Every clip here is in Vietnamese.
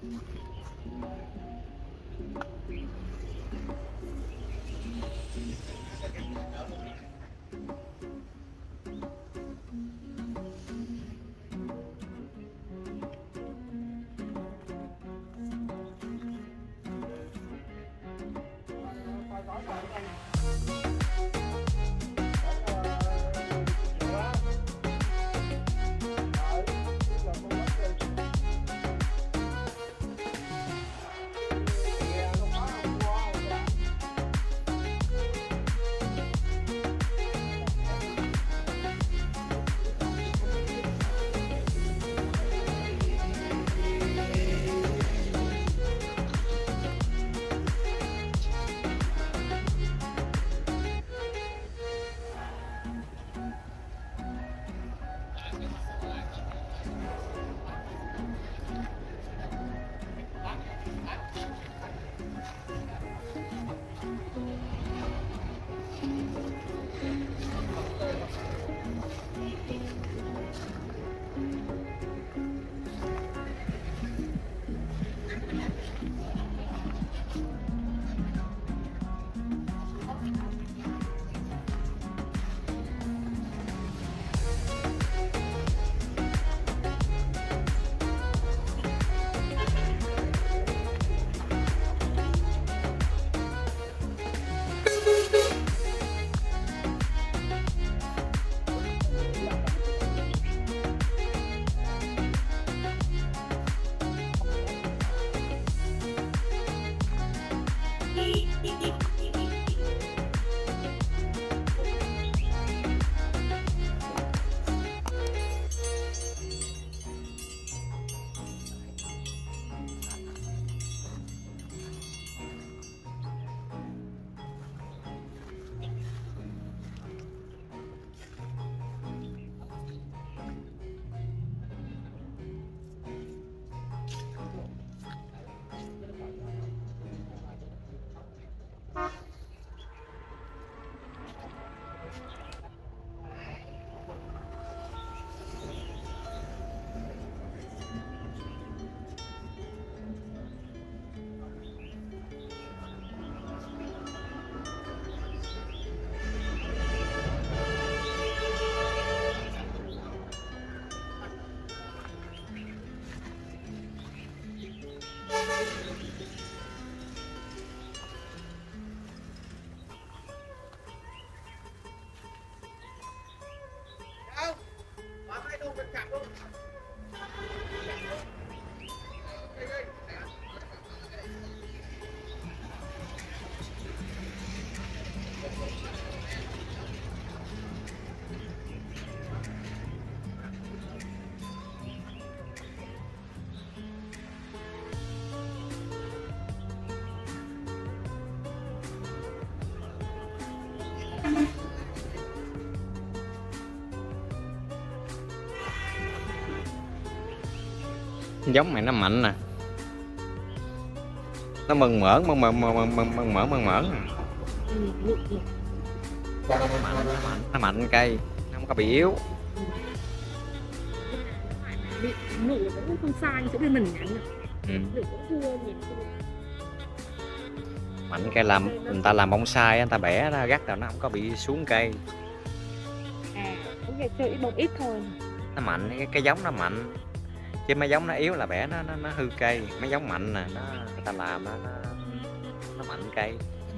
Giống mày nó mạnh nè, nó mừng mởn nó mạnh cây, nó không có bị yếu. Bị nụ cũng không sai, sẽ bên mình mạnh. Mạnh cây làm người ta làm bonsai, người ta bẻ ra gắt rồi nó không có bị xuống cây. Cũng chơi ít bông ít thôi. Nó mạnh, cái giống nó mạnh. Chứ mấy giống nó yếu là bẻ nó hư cây. Mấy giống mạnh nè, người ta làm nó mạnh cây.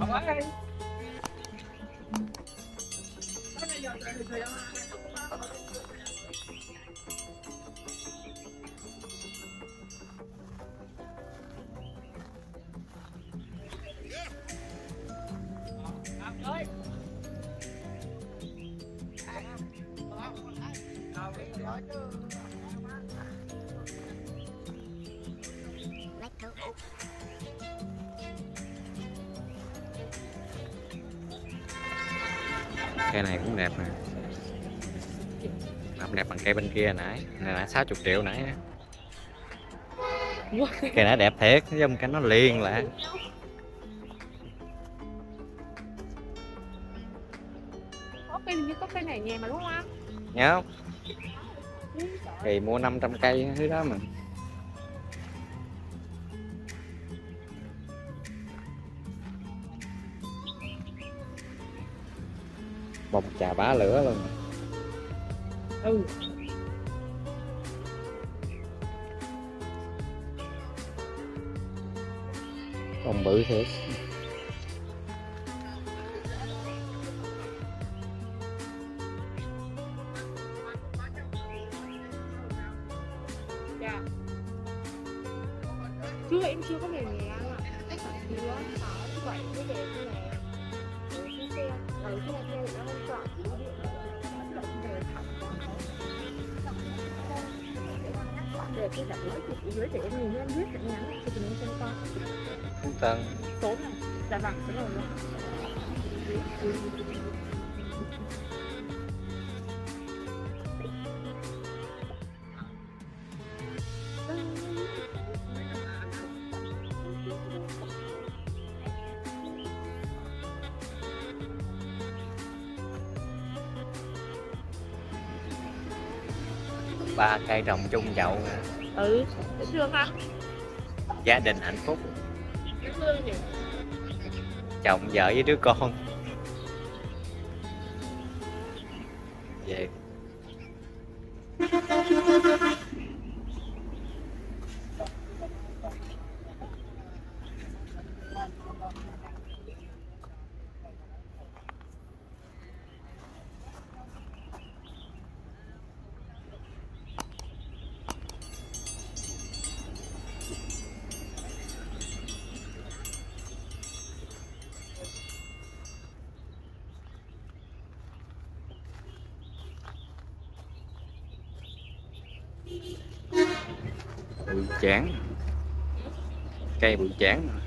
Cây này cũng đẹp nè, đẹp bằng cây bên kia nãy, này là 60 triệu nãy. Cây này đẹp thiệt, giống cái nó liền lại. Có cây này nhà mà đúng không anh? Nhớ không? Thì mua 500 cây thứ đó mà. bông trà bá lửa luôn. Ừ. Bông bự thiệt. Dạ. Chưa, em chưa có về nhà ạ. Chắc phải chưa, 6, 7 mới về thôi nè. Rồi cái xe, rồi cái xe thì nó không chọn chỉ điện động về thẳng qua thôi. Để cái đặt lưỡi chụp ở dưới để em nhìn em viết cái nhắn này cho tụi mình xem con. Không cần. Số này, dạ vâng, số rồi. Ba cây trồng chung chậu nè. Ừ, dễ thương ha. Gia đình hạnh phúc. Dễ thương nhỉ. Chồng vợ với đứa con. Về. Bụi chán, cây bụi chán.